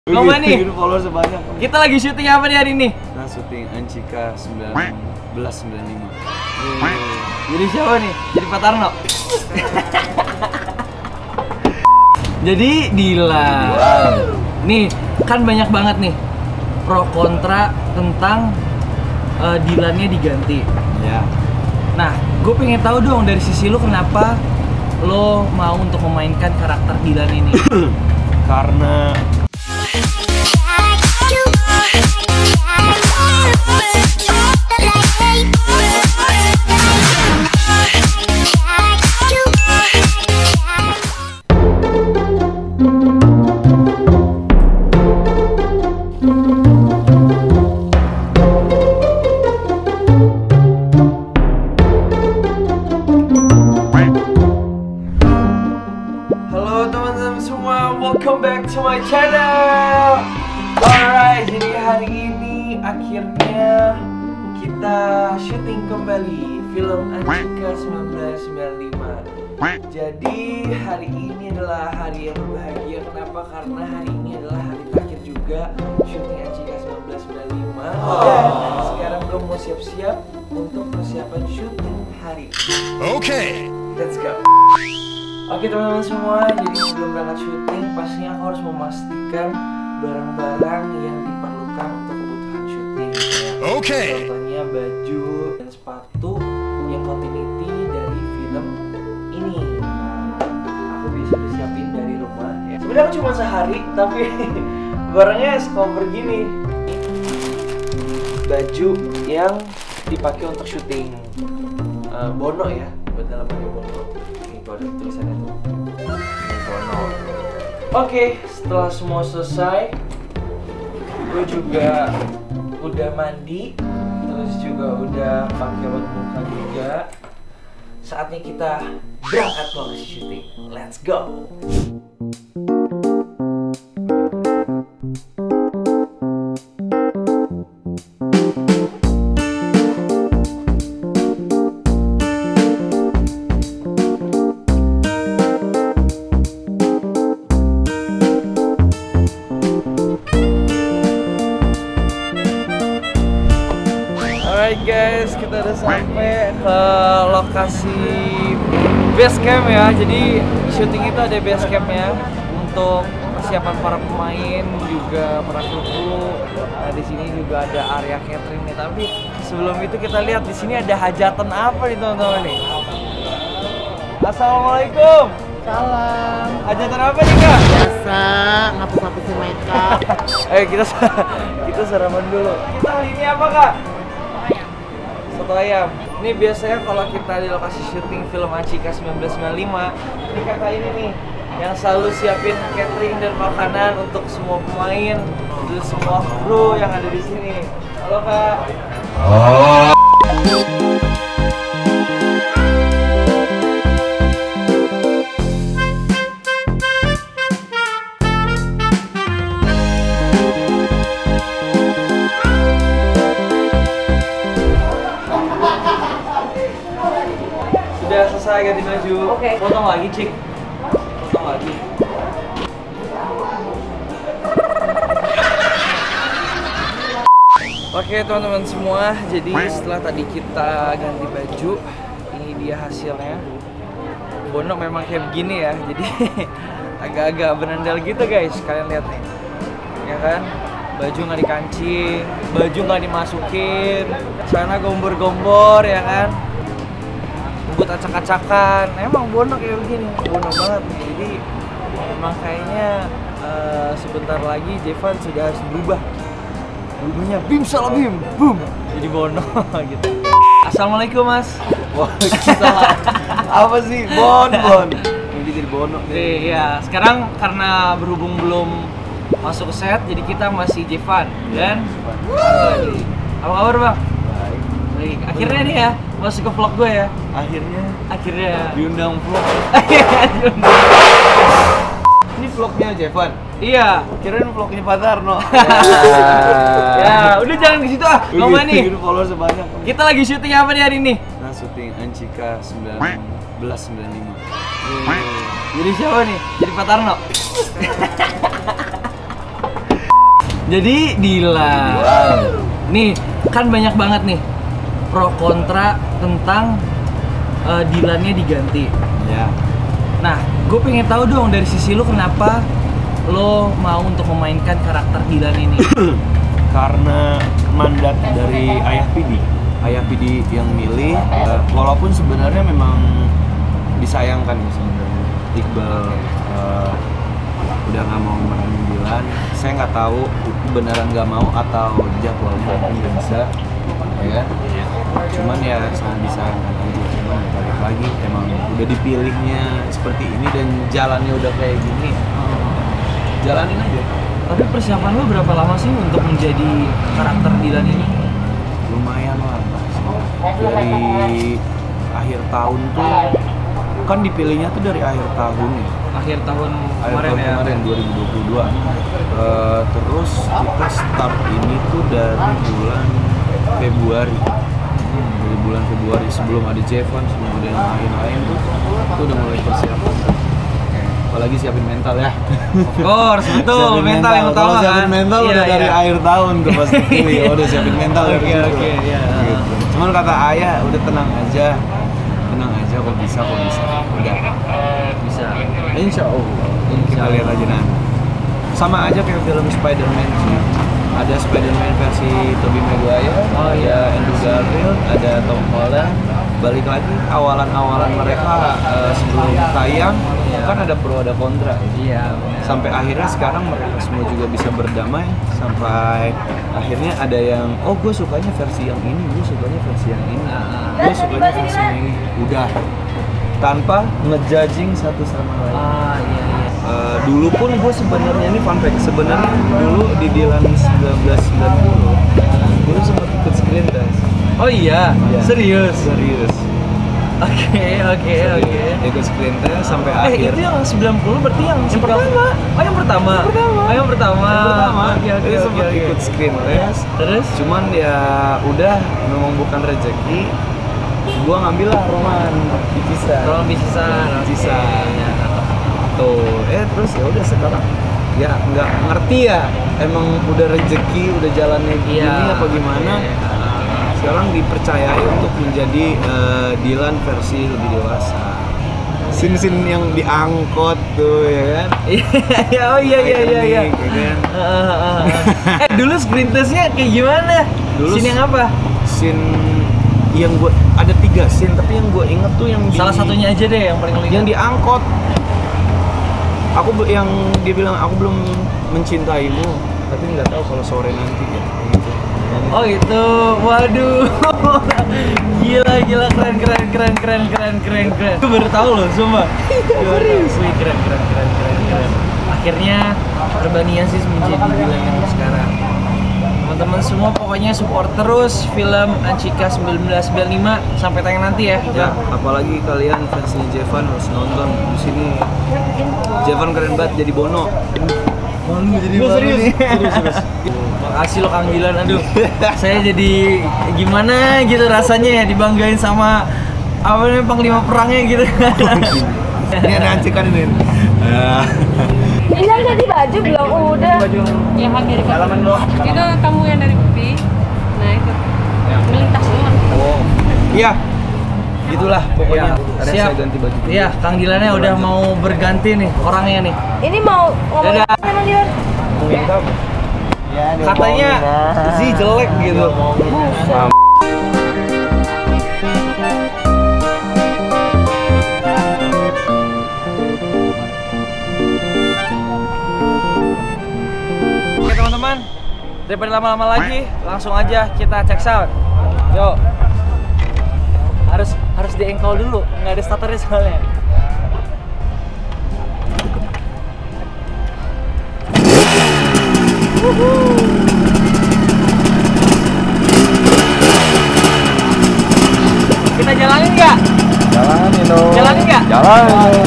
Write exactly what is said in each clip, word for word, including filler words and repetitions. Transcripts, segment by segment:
Ngomong nih, follower sebanyak. kita lagi syuting apa nih hari ini? Nah, syuting Anjika sembilan belas sembilan lima. Jadi siapa nih? Jadi Pak Tarno? Jadi Dilan. Nih, kan banyak banget nih pro kontra tentang uh, Dilannya diganti. Ya. Nah, gue pengen tahu dong dari sisi lu kenapa lo mau untuk memainkan karakter Dilan ini? Karena welcome back to my channel. Alright, jadi hari ini akhirnya kita syuting kembali film Anjika seribu sembilan ratus sembilan puluh lima. Jadi hari ini adalah hari yang berbahagia. Kenapa? Karena hari ini adalah hari terakhir juga syuting Anjika seribu sembilan ratus sembilan puluh lima. Dan sekarang gue mau siap-siap untuk persiapan syuting hari ini. Oke, okay. Let's go. Oke teman-teman semua, jadi sebelum berangkat syuting pastinya aku harus memastikan barang-barang yang diperlukan untuk kebutuhan syuting. Oke. Okay. Contohnya baju dan sepatu yang continuity dari film ini. Nah, aku bisa disiapin dari rumah. Ya. Sebenarnya aku cuma sehari, tapi barangnya sekoper gini. Baju yang dipakai untuk syuting uh, Bono ya, buat dalamannya Bono. Ada tulisannya tuh Bono. Oke, setelah semua selesai, gue juga udah mandi, terus juga udah pakai lot muka juga. Saatnya kita berangkat ke lokasi syuting. Let's go. Alright guys, kita udah sampai ke lokasi base camp ya. Jadi syuting itu ada base campnya untuk persiapan para pemain juga para kru. Nah, di sini juga ada area catering nih. Tapi sebelum itu kita lihat di sini ada hajatan apa nih teman-teman nih. Assalamualaikum. Salam. Hajatan apa nih kak? Biasa ngapus-ngapusin makeup. Ayo kita kita sarapan dulu. Kita hari ini apa kak? Soto ayam. Ini biasanya kalau kita di lokasi syuting film Anjika seribu sembilan ratus sembilan puluh lima, ini kakak ini nih yang selalu siapin catering dan makanan untuk semua pemain dan semua kru yang ada di sini. Halo kak. Oh. Udah selesai ganti baju. Oke. Okay. Potong lagi, Cik. Potong lagi. Oke, teman-teman semua. Jadi setelah tadi kita ganti baju, ini dia hasilnya. Bono memang kayak begini ya. Jadi agak-agak berandal gitu, guys. Kalian lihat nih. Ya kan? Baju nggak dikancing, baju nggak dimasukin, celana gombor-gombor ya kan? Buat acak-acakan, emang Bono kayak begini, Bono banget nih. Jadi emang kayaknya uh, sebentar lagi Jevan sudah harus berubah. Berubahnya bim salah bim, boom. Jadi Bono gitu. Assalamualaikum mas. Waalaikumsalam. Apa sih? Bon, Bon. Ini jadi Bono. Iya, sekarang karena berhubung belum masuk ke set, jadi kita masih Jevan dan apa kabar bang? Baik. Akhirnya nih ya masuk ke vlog gue ya. Akhirnya Akhirnya diundang vlog. Ini vlognya Jevan. Iya. Kirain vlognya Pak Tarno. Ya, udah jangan di situ ah. Ngomong nih. Follower sebanyak. Kita lagi syuting apa nih hari ini? Nah, syuting Anjika sembilan belas sembilan lima. Jadi siapa nih? Jadi Pak Tarno? Jadi Dilan. Nih, kan banyak banget nih pro kontra tentang uh, Dilannya diganti. Ya. Nah, gue pengen tahu dong dari sisi lu kenapa lo mau untuk memainkan karakter Dilan ini? Karena mandat dari Ayah Pidi. Ayah Pidi yang milih, uh, walaupun sebenarnya memang disayangkan ya sebenarnya Iqbal uh, udah nggak mau meranin Dilan. Saya nggak tahu beneran nggak mau atau jadwalnya mungkin nggak bisa, ya. Cuman ya sangat disayangkan aja. Cuman balik lagi emang udah dipilihnya seperti ini dan jalannya udah kayak gini. Jalanin aja. Tapi persiapan lu berapa lama sih untuk menjadi karakter Dilan ini? Lumayan lama sih. Dari akhir tahun tuh kan dipilihnya tuh dari akhir tahun ya. Akhir tahun Akhir kemarin tahun ya. kemarin dua ribu dua puluh dua. Uh, terus kita start ini tuh dari bulan Februari. Dari bulan Februari sebelum ada Jevan, sebelum ada yang lain-lain tuh, itu udah mulai persiapan. Apalagi siapin mental ya. Of course, betul. Siapin mental yang utama Kalau siapin kan. mental Iya, udah dari iya. akhir tahun tuh pas dipilih. Ya udah siapin mental ya. Oke, oke, iya. Gitu. Cuman kata ayah udah tenang aja. Tenang aja kok bisa kok bisa. Udah. Bisa. Insya Allah. Kita lihat aja nanti. Sama aja kayak film Spider-Man sih. Ada Spider-Man versi Tobey Maguire, Oh, iya. ada Andrew Garfield, ada Tom Holland. Balik lagi awalan-awalan mereka uh, sebelum tayang kan ada pro ada kontra. Iya, benar. Sampai akhirnya sekarang mereka semua juga bisa berdamai. Sampai akhirnya ada yang oh gue sukanya versi yang ini, gue sukanya versi yang ini, gue sukanya versi yang ini. Udah tanpa ngejudging satu sama lain. Ah, iya, iya. Uh, dulu pun gue sebenarnya ini fun fact, sebenarnya dulu di Dilan seribu sembilan ratus sembilan puluh gue sempat ikut screen test. Oh iya, Iya. serius. Serius. Oke, oke, oke. Ikut screen test sampai Eh, akhir. itu yang sembilan puluh berarti yang Yang pertama. Oh, yang pertama. Yang pertama. Oh, yang pertama. Yang pertama. Oke, oke, Dia oke, sempat oke. ikut screen test. Terus? Cuman ya udah memang bukan rezeki. Gua ngambil lah Roman di Cisa. Tolong bisa. Cisa. Tuh, eh terus ya udah sekarang ya nggak ngerti ya. Emang udah rezeki, udah jalannya gini Iya. apa gimana? Sekarang dipercayai untuk menjadi eh, Dilan versi lebih dewasa. Sin-sin yang diangkot tuh ya kan. Iya, oh iya iya iya iya. Ikonik, ya kan? Ah, ah, ah. Eh, dulu screen testnya kayak gimana? Dulu Scene yang apa? Scene yang gua ada tiga scene tapi yang gua inget tuh yang di, Salah satunya aja deh yang paling lu yang ingat. diangkot. Aku be- yang dia bilang aku belum mencintaimu tapi nggak tahu kalau sore nanti ya. Gitu. Oh itu, waduh, gila gila keren keren keren keren keren keren keren. Gue baru tahu loh, sumpah. Serius, wih keren keren keren keren keren. Akhirnya Urbaniasis menjadi Dilan yang sekarang. Teman-teman semua pokoknya support terus film Anchika seribu sembilan ratus sembilan puluh lima sampai tayang nanti ya. Ya, apalagi kalian fansnya Jevan harus nonton di sini. Jevan keren banget jadi Bono. Malu jadi Gua Bono serius. nih. Serius, serius. Makasih lo Kang Dilan, aduh. Saya jadi gimana gitu rasanya ya dibanggain sama apa namanya panglima perangnya gitu. Ini ada Anchika ini. Ah. Bilang ganti baju belum udah. Ya hak dari Halaman lo. Itu kamu yang dari Upi. Nah itu. Melintas semua. Oh. Iya. Itulah pokoknya. Iya, Ada siap. saya ganti baju. Iya, Kang Dilannya udah mau berganti nih orangnya nih. Ini mau ngomong Dadah. apa emang Dilan? Ngomongin apa? Katanya sih jelek gitu. Buset. Oke teman-teman, daripada lama-lama lagi, langsung aja kita check sound. Yo. Harus harus di engkol dulu, nggak ada starternya soalnya. Kita jalanin nggak? Jalanin dong. Jalanin nggak? Jalanin.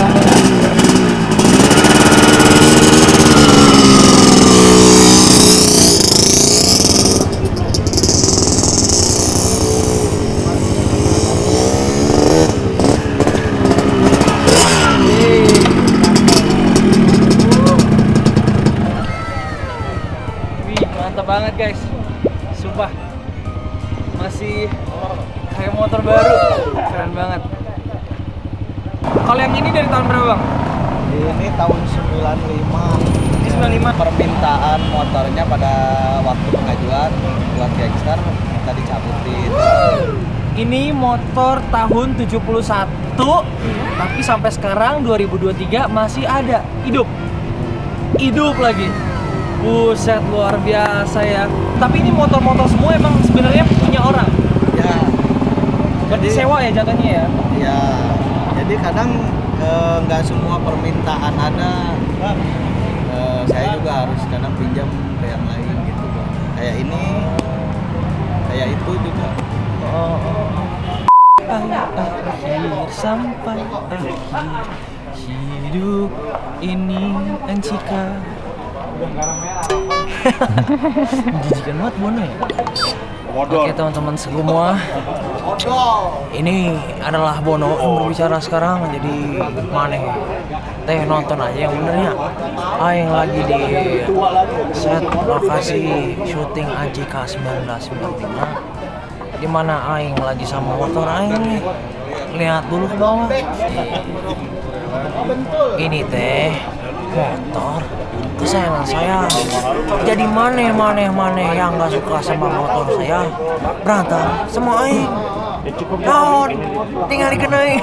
Mantap banget guys, sumpah masih kayak motor baru, keren banget. Kalau yang ini dari tahun berapa bang? Ini tahun sembilan puluh lima. Ini sembilan puluh lima. Permintaan motornya pada waktu pengajuan buat gangster minta dicabutin. Ini motor tahun tujuh puluh satu, tapi sampai sekarang dua ribu dua puluh tiga masih ada, hidup. Hidup lagi. Buset, luar biasa ya. Tapi ini motor-motor semua emang sebenarnya punya orang. Ya. Berarti Jadi- sewa ya jatuhnya ya? Ya. Jadi kadang eh, nggak semua permintaan ada. Eh, saya juga harus kadang pinjam ke yang lain gitu, Bang. Kayak ini, kayak itu juga. Oh, oh. Akhir sampai akhir hidup ini Encika. Menjijikan banget Bono ya. Oke teman-teman semua, ini adalah Bono yang berbicara sekarang. Jadi mana teh nonton aja yang benernya. Aing lagi di set lokasi syuting A J K seribu sembilan ratus sembilan puluh lima, di mana Aing lagi sama motor Aing nih. Lihat dulu ke bawah. Ini teh motor kesayangan saya. Jadi maneh maneh maneh yang nggak suka sama motor saya berantem sama Aing. Naon, tinggal dikenai.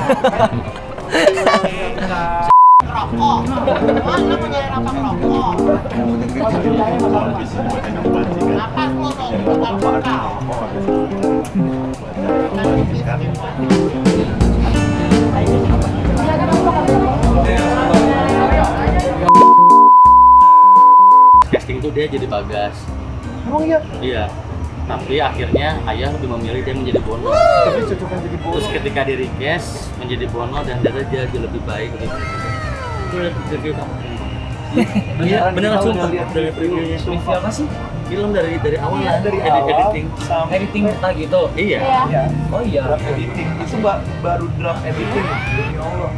Casting itu dia jadi Bagas. Emang iya? Iya. Tapi akhirnya ayah lebih memilih dia menjadi Bono. Tapi cocokkan jadi Bono. Terus ketika di request menjadi Bono dan dia jadi lebih baik gitu. Itu udah review kamu. Iya, beneran sumpah dari previewnya. Review apa sih? Film dari dari awal lah, dari awal editing. Editing kita gitu. Iya. Oh iya. Draft editing itu ba- baru draft editing. Demi Allah.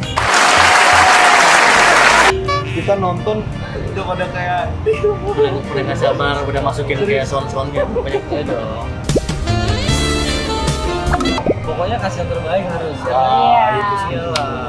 Kita nonton udah pada kayak Udah, udah gak sabar, udah masukin kayak sound-soundnya banyak banget dong. Pokoknya kasih yang terbaik harus. Iya. Itu iyalah.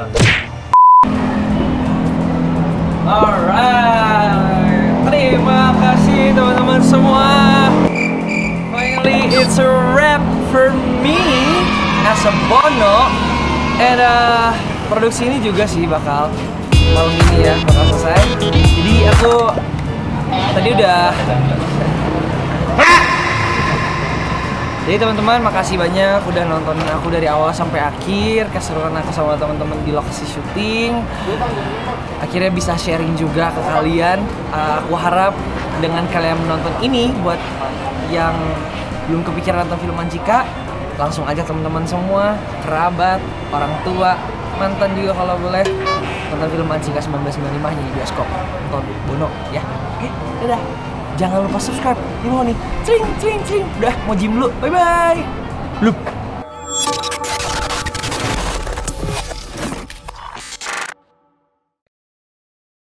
Alright, terima kasih teman-teman semua. Finally, it's a wrap for me as a Bono. And uh, produksi ini juga sih bakal malam ini ya bakal selesai. Jadi aku tadi udah. Jadi teman-teman makasih banyak udah nontonin aku dari awal sampai akhir, keseruan aku sama teman-teman di lokasi syuting. Akhirnya bisa sharing juga ke kalian. Uh, aku harap dengan kalian menonton ini buat yang belum kepikiran nonton film Anjika, langsung aja teman-teman semua, kerabat, orang tua, mantan juga kalau boleh nonton film Anjika seribu sembilan ratus sembilan puluh lima nya di bioskop. Nonton Bono ya. Oke, dadah. Jangan lupa subscribe di bawah nih. Cling, cling, cling. Udah mau gym dulu. Bye bye. Loop.